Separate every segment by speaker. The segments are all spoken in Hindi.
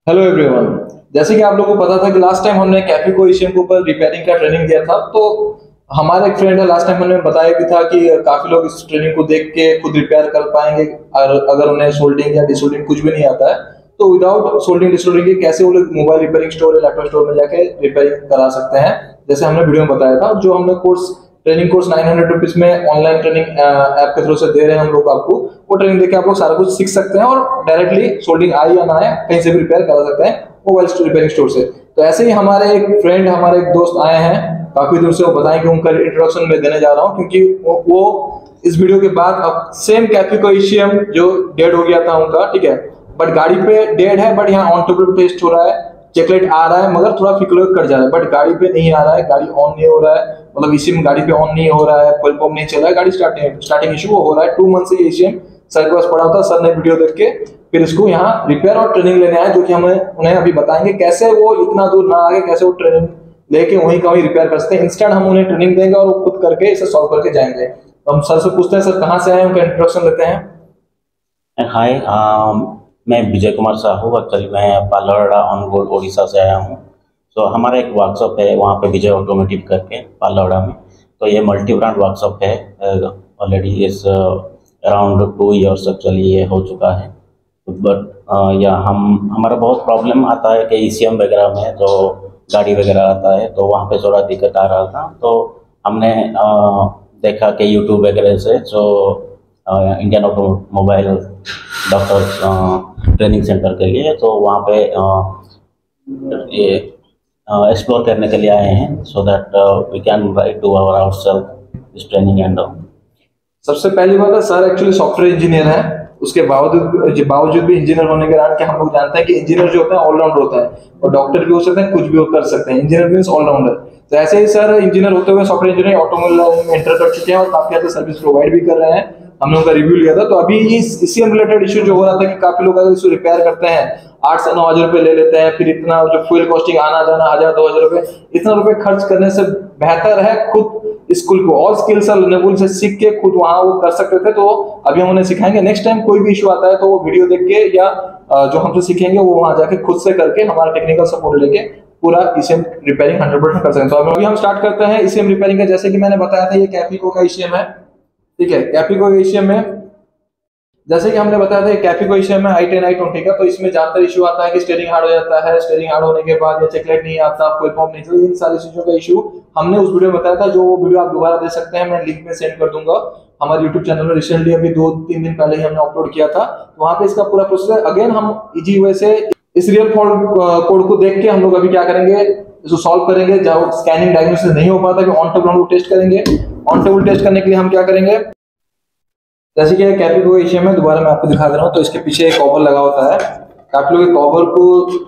Speaker 1: Hello everyone. जैसे कि आप लोगों को पता था कि लास्ट टाइम हमने कैफे एशियन के ऊपर रिपेयरिंग का ट्रेनिंग दिया था, तो हमारा एक फ्रेंड है, लास्ट टाइम हमने बताया भी था कि काफी लोग इस ट्रेनिंग को देख के खुद रिपेयर कर पाएंगे और अगर उन्हें सोल्डिंग या डिसोल्डिंग कुछ भी नहीं आता है तो विदाउट सोल्डिंग डिसोल्डिंग के कैसे वो लोग मोबाइल रिपेयरिंग स्टोर या लैपटॉप स्टोर में जाके रिपेयरिंग करा सकते हैं। जैसे हमने वीडियो में बताया था, जो हमने ट्रेनिंग कोर्स 900 रुपीज में ऑनलाइन ट्रेनिंग ऐप के थ्रू से दे रहे हैं हम लोग आपको। वो ट्रेनिंग देके आप लोग सारा कुछ सीख सकते हैं और डायरेक्टली सोल्डिंग आए या ना आए कहीं से भी रिपेयर करा सकते हैं मोबाइल रिपेयरिंग स्टोर से। तो ऐसे ही हमारे एक फ्रेंड, हमारे एक दोस्त आए हैं काफी दूर से, वो बताएंगे, उनका इंट्रोडक्शन में देने जा रहा हूँ क्योंकि वो इस वीडियो के बाद अब सेम कैफे एशियम जो डेड हो गया था उनका, ठीक है, बट गाड़ी पे डेड है, बट यहाँ ऑन टेबल टेस्ट हो रहा है, चेकलेट आ रहा है, मगर थोड़ा फिकलो कट जा रहा है, बट गाड़ी पे नहीं आ रहा है, गाड़ी ऑन नहीं हो रहा है, मतलब इसी में गाड़ी पे ऑन नहीं हो रहा है, फुल पंप नहीं चल रहा है, गाड़ी स्टार्टिंग इशू हो रहा है। 2 मंथ से एशियम सर के पास पड़ा होता, सर ने वीडियो देख के फिर इसको यहाँ रिपेयर और ट्रेनिंग लेने आए, जो कि हमें उन्हें अभी बताएंगे कैसे वो इतना दूर ना आगे, कैसे वो ट्रेनिंग लेके वहीं का वहीं रिपेयर कर सकते हैं। इंस्टेंट हम उन्हें ट्रेनिंग देंगे और वो खुद करके इसे सॉल्व करके जाएंगे। तो हम सर से पूछते हैं, सर कहाँ से आए, उनका इंट्रोडक्शन लेते हैं।
Speaker 2: हाय, मैं विजय कुमार साहू। एक्चुअली मैं पालड़ा अनुगुल उड़ीसा से आया हूँ। तो हमारा एक वर्कशॉप है वहाँ पे, विजय ऑटोमोटिव करके, पालड़ा में। तो ये मल्टी ब्रांड वर्कशॉप है। ऑलरेडी इस अराउंड 2 ईयर्स एक्चुअली ये हो चुका है। बट या हमारा बहुत प्रॉब्लम आता है कि ईसीएम वगैरह में जो गाड़ी वगैरह आता है, तो वहाँ पे थोड़ा दिक्कत आ रहा था। तो हमने देखा कि यूट्यूब वगैरह से जो Indian Automobile Doctors Training Centre के लिए, तो वहाँ पे ये एक्सप्लोर करने के लिए आए हैं, so that we can write to our ourselves this training and
Speaker 1: सबसे पहली बात है, सर एक्चुअली सॉफ्टवेयर इंजीनियर है। उसके बावजूद भी इंजीनियर होने के कारण, कि हम लोग जानते हैं कि इंजीनियर जो होता है ऑलराउंडर होता है, और डॉक्टर भी हो सकते हैं, कुछ भी कर सकते हैं। Engineer means allrounder. तो ऐसे ही सर इंजीनियर होते हुए सॉफ्टवेयर इंजीनियर ऑटोमोबाइल में एंटर कर चुके हैं और काफी ज्यादा सर्विस प्रोवाइड भी कर रहे हैं। हम लोगों का रिव्यू लिया था, तो अभी इसी रिलेटेड इशू जो हो रहा था कि काफी लोग अगर इसको रिपेयर करते हैं 8 से 9 हजार रुपए ले लेते हैं, फिर इतना जो फ्यूल कॉस्टिंग आना जाना 1000-2000 रुपए, इतना रुपए खर्च करने से बेहतर है खुद स्कूल को ऑल स्किल्स लर्नेबल से सीख के खुद वहां वो कर सकते थे। तो अभी हम उन्हें सिखाएंगे, नेक्स्ट टाइम कोई भी इशू आता है तो वो वीडियो देख के या जो हमसे सीखेंगे वो वहां जाके खुद से करके हमारा टेक्निकल सपोर्ट लेके पूरा ईसीएम रिपेयरिंग 100% कर सकते हैं। तो अभी हम स्टार्ट करते हैं ईसीएम रिपेयरिंग का। जैसे कि मैंने बताया था, ये कैपिको का ईसीएम है, ठीक है। कैपिको ईसीएम में जैसे कि हमने बताया था, कैफे एशियम में i10 i20 का, तो इसमें ज्यादातर इशू आता है कि स्टीयरिंग हार्ड हो जाता है, स्टीयरिंग हार्ड होने के बाद या चेकलेट नहीं आता, फुल पंप नहीं चलता, इन सारी चीजों का इशू हमने उस वीडियो में बताया था। जो वो वीडियो आप दोबारा दे सकते हैं, मैं लिंक में सेंड कर दूंगा। हमारे यूट्यूब चैनल में रिसेंटली अभी 2-3 दिन पहले ही हमने अपलोड किया था, तो वहां पे इसका पूरा प्रोसेस अगेन हम इजी वे से इस रियल फॉल्ट कोड को देख के हम लोग अभी क्या करेंगे, इसको सॉल्व करेंगे। जहां स्कैनिंग डायग्नोसिस नहीं हो पाता, कि ऑन टेबल हम लोग टेस्ट करेंगे। ऑन टेबल टेस्ट करने के लिए हम क्या करेंगे, जैसे कि कैपिको एशियम में दोबारा मैं आपको दिखा दे रहा हूँ, तो इसके पीछे एक कवर लगा होता है। काफी लोग कवर को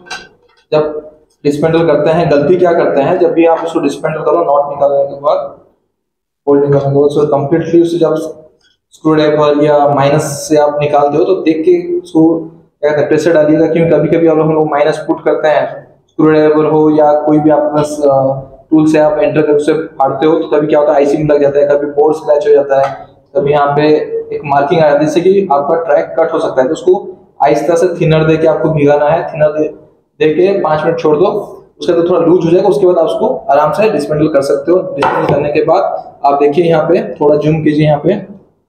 Speaker 1: जब डिस्पेंडल करते हैं, गलती क्या करते हैं, जब भी आप उसको डिस्पेंडल करो, नॉट निकालने के बाद, होल्ड निकालने के बाद, उसको कंप्लीटली उससे जब स्क्रू ड्राइवर या माइनस से आप निकालते हो, तो देख के उसको क्या कहते हैं प्रेशर डालिएगा, क्योंकि कभी कभी आप लोग माइनस पुट करते हैं, स्क्रू ड्राइवर हो या कोई भी आप टूल से आप एंटर करके उसे फाड़ते हो, तो कभी क्या होता है आइसिंग लग जाता है, कभी बोर्ड स्क्रैच हो जाता है, कभी यहाँ पे एक मार्किंग आ जाती है, जिससे कि आपका ट्रैक कट हो सकता है। तो उसको आहिस्ता से थिनर देके आपको भिगाना है, थिनर दे के 5 मिनट छोड़ दो, उसके बाद थोड़ा लूज हो जाएगा, उसके बाद आप उसको आराम से डिस्मेंटल कर सकते हो। डिस्मेंटल करने के बाद आप देखिए यहाँ पे, थोड़ा जूम कीजिए, यहाँ पे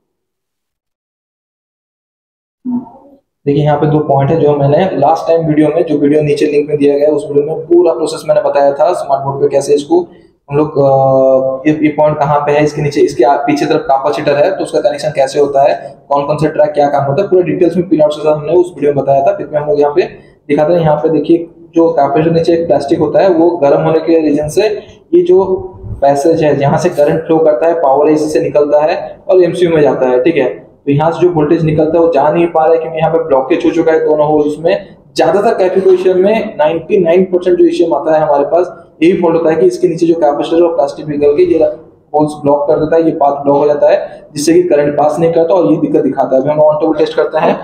Speaker 1: देखिए, यहाँ पे 2 पॉइंट है जो मैंने लास्ट टाइम वीडियो में, जो वीडियो नीचे लिंक में दिया गया है, उस वीडियो में पूरा प्रोसेस मैंने बताया था स्मार्ट बोर्ड पे कैसे इसको हम लोग ये पॉइंट कहाँ पे है, इसके नीचे, इसके पीछे तरफ कैपेसिटर है, तो उसका कनेक्शन कैसे होता है, कौन कौन से ट्रैक क्या काम होता है, पूरे डिटेल्स में पिनआउट से हमने उस वीडियो में बताया था। फिर हम लोग यहाँ पे दिखाते हैं। यहाँ पे देखिए, जो कैपेसिटर नीचे एक प्लास्टिक होता है, वो गर्म होने के रीजन से ये जो पैसेज है जहाँ से करंट फ्लो करता है, पावर इसी से निकलता है और एमसीयू में जाता है, ठीक है। तो यहाँ से जो वोल्टेज निकलता है वो जा नहीं पा रहा है, क्योंकि यहाँ पे ब्लॉकेज हो चुका है दोनों होल्स में। ज्यादातर कैपिको में 99% जो इश्यू आता है हमारे पास, यही फॉल्ट होता है कि इसके नीचे जो कैपेसिटर और प्लास्टिक पिघल के ये होल्स ब्लॉक कर देता है, ये पाथ ब्लॉक हो जाता है, जिससे कि करंट पास नहीं करता और ये दिक्कत दिखाता है। अभी हम ऑन टेबल टेस्ट करते हैं।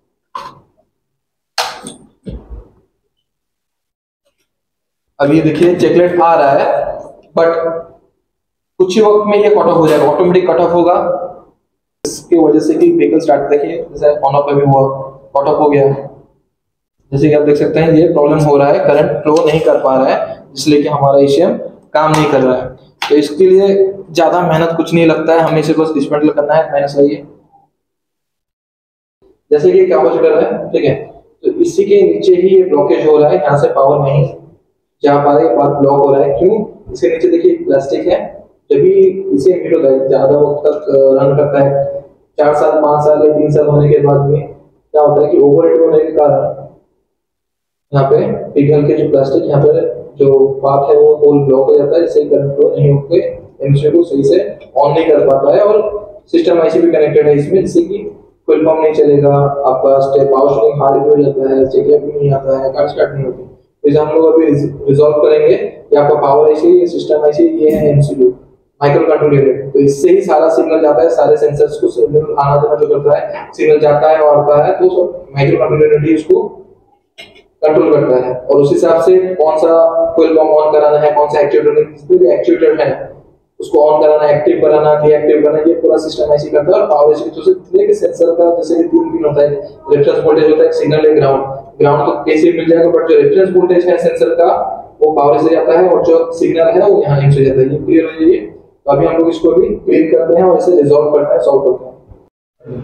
Speaker 1: अब ये देखिए चेकलेट आ रहा है, बट कुछ ही वक्त में ये कट ऑफ हो जाएगा, ऑटोमेटिक कट ऑफ होगा। इसकी वजह से कि व्हीकल स्टार्ट, देखिए जैसे ऑन ऑफ अभी हुआ, कट ऑफ हो गया। जैसे कि आप देख सकते हैं ये प्रॉब्लम हो रहा है, करंट फ्लो नहीं कर पा रहा है, इसलिए कि हमारा ईसीएम काम नहीं कर रहा है। तो इसके लिए ज्यादा मेहनत कुछ नहीं लगता है, हमें इसे बस डिसमेंटल करना है, माइनस लाइए। जैसे कि क्या हो रहा है, ठीक है, तो इसी के नीचे ही ये ब्लॉकेज हो रहा है, यहाँ से पावर नहीं जा पा रही, बात ब्लॉक हो रहा है। क्यों? इसके नीचे देखिए प्लास्टिक है, जब भी इसे हीट होता है, ज्यादा वक्त तक रन करता है, 4 साल 5 साल या 3 साल होने के बाद में क्या होता है कि ओवर हीट होने के कारण यहाँ पे पिघल के जो प्लास्टिक यहाँ पे जो पार्ट है वो होल ब्लॉक हो जाता है, जिससे करंट फ्लो नहीं होके एमसीयू को सही से ऑन नहीं कर पाता है। और सिस्टम आईसी भी कनेक्टेड है इसमें, जिससे कि फुल पंप नहीं चलेगा, आपका स्टेप पावर स्टेपिंग हार्ड हो जाता है, चेकअप भी नहीं आता है, कार स्टार्ट नहीं होती। तो इसे हम लोग अभी रिजॉल्व करेंगे कि आपका पावर आईसी, सिस्टम आईसी, ये है एमसीयू माइक्रो कंट्रोलर यूनिट। तो इससे ही सारा सिग्नल जाता है, सारे सेंसर्स को सिग्नल आना जाना जो करता है, सिग्नल जाता है और आता है, तो माइक्रो कंट्रोलर यूनिट ही इसको कंट्रोल करता है। और उस हिसाब से कौन सा फुल पंप ऑन कराना है, कौन सा एक्चुएटर है उसको ऑन कराना, एक्टिव कराना, डीएक्टिव करना, ये पूरा सिस्टम ऐसे करता है। और पावर आईसी तो जितने के सेंसर का जैसे 3 पिन होता है, रेफरेंस वोल्टेज होता है, सिग्नल है, ग्राउंड तो कैसे मिल जाएगा, बट जो रेफरेंस वोल्टेज है सेंसर का वो पावर से जाता है, और जो सिग्नल है वो यहाँ से जाता है। ये क्लियर हो जाइए। तो अभी हम लोग इसको भी क्लीन करते हैं और इसे रिजॉल्व करते हैं, सॉल्व करते हैं।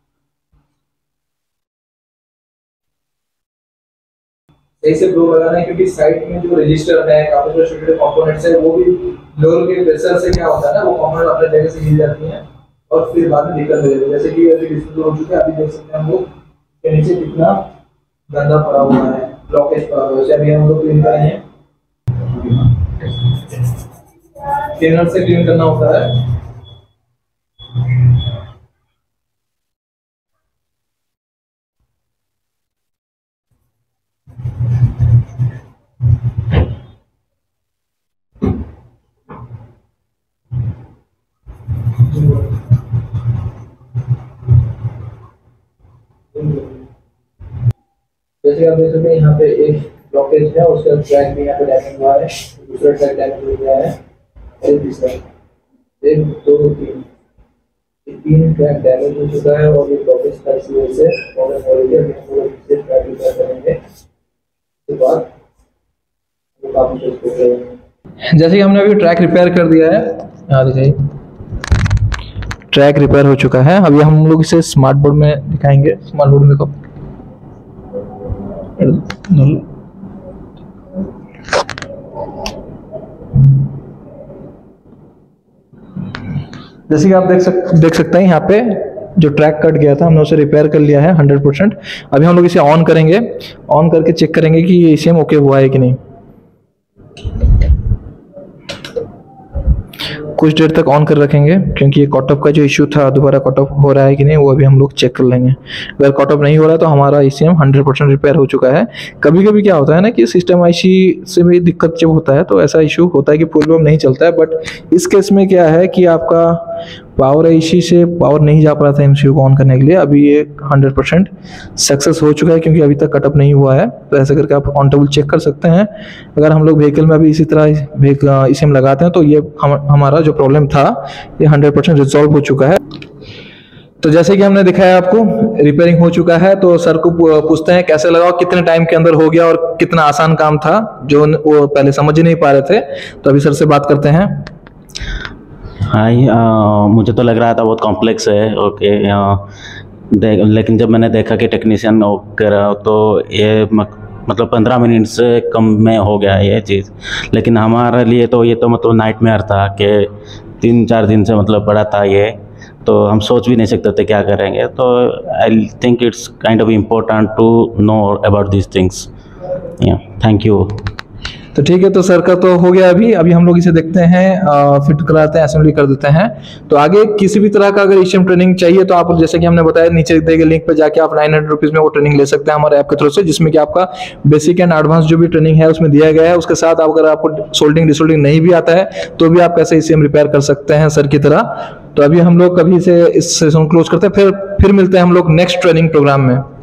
Speaker 1: सही से ग्लो लगाना है, क्योंकि साइड में जो रजिस्टर है, काफी छोटे-छोटे कंपोनेंट्स है, वो भी लोअर के प्रेशर से क्या होता है ना, वो कंपोनेंट अपने जगह से हिल जाती हैं और फिर बाद में दिक्कत हो जाती है। जैसे कि अभी डिस्प्ले हो चुका है, अभी देख सकते हैं हम लोग के नीचे कितना गंदा पड़ा हुआ है, ब्लॉकेज पड़ा हुआ है। अभी हम लोग क्लीन करेंगे, क्लीनर से क्लीन करना होता है। जैसे आप देख सकते हैं यहाँ पे एक ब्लॉकेज है, उसका ट्रैक भी यहाँ पे डैमेज हुआ है, दूसरा ट्रैक डैमेज हो गया है, और तीसरा 1 2 3 3 ट्रैक डैमेज हो चुका है। और ये ब्लॉकेज का इसी वजह से प्रॉब्लम हो रही है। हम लोग इसे ट्रैक रिपेयर करेंगे, उसके बाद काफी कुछ हो। जैसे कि हमने अभी ट्रैक रिपेयर कर दिया है, यहाँ दिखाइए ट्रैक रिपेयर हो चुका है। अभी हम लोग इसे स्मार्ट बोर्ड में दिखाएंगे। स्मार्ट बोर्ड में कब जैसे कि आप देख सकते हैं यहाँ पे जो ट्रैक कट गया था, हमने उसे रिपेयर कर लिया है 100%। अभी हम लोग इसे ऑन करेंगे, ऑन करके चेक करेंगे कि ये ईसीएम ओके हुआ है कि नहीं। कुछ देर तक ऑन कर रखेंगे, क्योंकि ये कट ऑफ का जो इशू था, दोबारा कट ऑफ हो रहा है कि नहीं वो अभी हम लोग चेक कर लेंगे। अगर कट ऑफ नहीं हो रहा है तो हमारा ईसीएम 100% रिपेयर हो चुका है। कभी कभी क्या होता है ना कि सिस्टम आईसी से भी दिक्कत जब होता है तो ऐसा इशू होता है कि फुल बम नहीं चलता है। बट इस केस में क्या है कि आपका पावर आईसी से पावर नहीं जा पा रहा था एमसीयू को ऑन करने के लिए। अभी ये 100% सक्सेस हो चुका है, क्योंकि अभी तक कट ऑफ नहीं हुआ है। तो ऐसे करके आप ऑन टेबल चेक कर सकते हैं। अगर हम लोग व्हीकल में अभी इसी तरह ईसीएम लगाते हैं तो ये हमारा जो प्रॉब्लम था ये 100% रिजॉल्व हो चुका है। तो जैसे कि हमने दिखाया आपको, रिपेयरिंग हो चुका है। तो सर को पूछते हैं कैसे लगा, कितने टाइम के अंदर हो गया और कितना आसान काम था जो वो पहले समझ ही नहीं पा रहे थे। तो अभी सर से बात करते हैं।
Speaker 2: हाय, मुझे तो लग रहा था बहुत कॉम्प्लेक्स है, ओके। लेकिन जब मैंने देखा कि टेक्नीशियन करा तो ये मतलब 15 मिनट से कम में हो गया ये चीज़। लेकिन हमारे लिए तो ये तो मतलब नाइटमेयर था कि 3-4 दिन से मतलब बड़ा था ये, तो हम सोच भी नहीं सकते थे क्या करेंगे। तो I think it's kind of important to know about this things. Thank you.
Speaker 1: तो ठीक है, तो सर का तो हो गया। अभी हम लोग इसे देखते हैं, फिट कराते हैं, असेंबली कर देते हैं। तो आगे किसी भी तरह का अगर ईसीएम ट्रेनिंग चाहिए तो आप, जैसे कि हमने बताया, नीचे दिए गए लिंक पे जाके आप 900 रुपीज में वो ट्रेनिंग ले सकते हैं हमारे ऐप के थ्रू से, जिसमें कि आपका बेसिक एंड एडवांस जो भी ट्रेनिंग है उसमें दिया गया है। उसके साथ अगर आपको सोल्डिंग डिसोल्डिंग नहीं भी आता है तो भी आप कैसे ईसीएम रिपेयर कर सकते हैं सर की तरह। तो अभी हम लोग कभी इस सेशन क्लोज करते हैं, फिर मिलते हैं हम लोग नेक्स्ट ट्रेनिंग प्रोग्राम में।